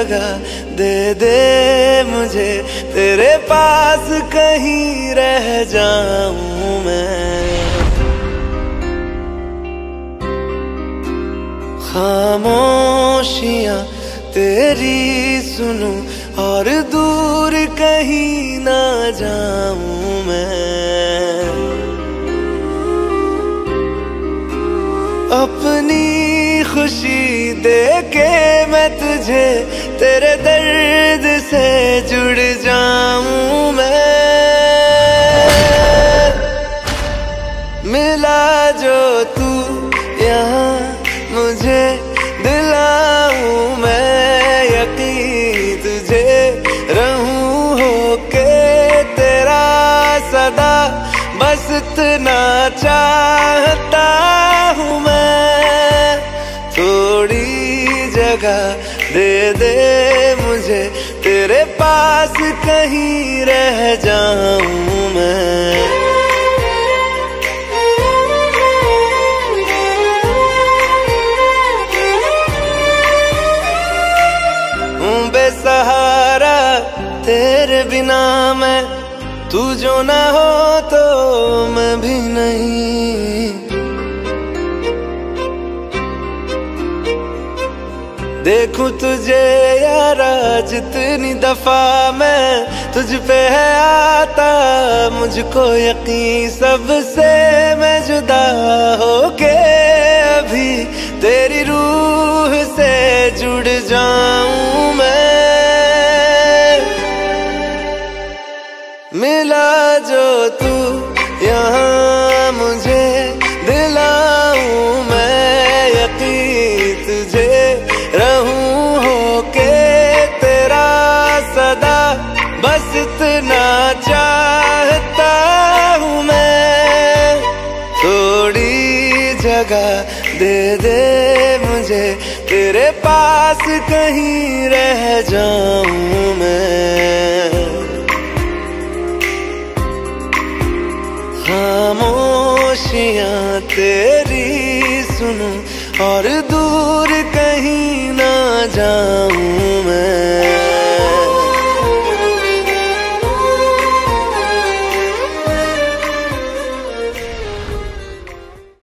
जगह दे दे मुझे, तेरे पास कहीं रह जाऊं मैं। खामोशियां तेरी सुनूं और दूर कहीं ना जाऊं मैं। अपनी खुशी देके मैं तुझे तेरे दर्द से जुड़ जाऊं मैं। मिला जो तू यहाँ मुझे दिलाऊं मैं यकीन, तुझे रहूं होके तेरा सदा, बस इतना चाहता हूँ मैं। थोड़ी जगह दे दे मुझे, तेरे पास कहीं रह जाऊं मैं। बेसहारा तेरे बिना मैं, तू जो ना हो तो मैं भी नहीं। देखूं तुझे यारा जितनी दफा मैं तुझ पे है आता, मुझको यकीन सबसे मैं जुदा होके अभी तेरी रूह से जुड़ जाऊं मैं। मिला जो तू यहाँ मुझे दिलाऊं मैं यकीन, तुझे रहूं होके तेरा सदा, बस इतना चाहता हूँ मैं। थोड़ी जगह दे दे मुझे, तेरे पास कहीं रह जाऊं मैं। खामोशियां तेरी सुनूं और दूर कहीं ना जाऊं